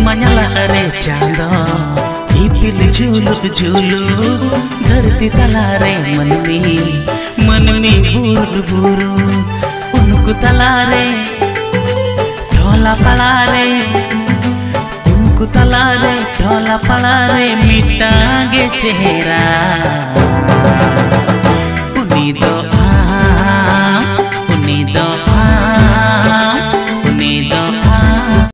मഞ്ഞला रे चांदो इपिल झूलुक झूलू धरती तलारे मन में बुरु बुरु उनको तलारे ढोला पलारे उनको तलारे ढोला पलारे मिटागे चेहरा।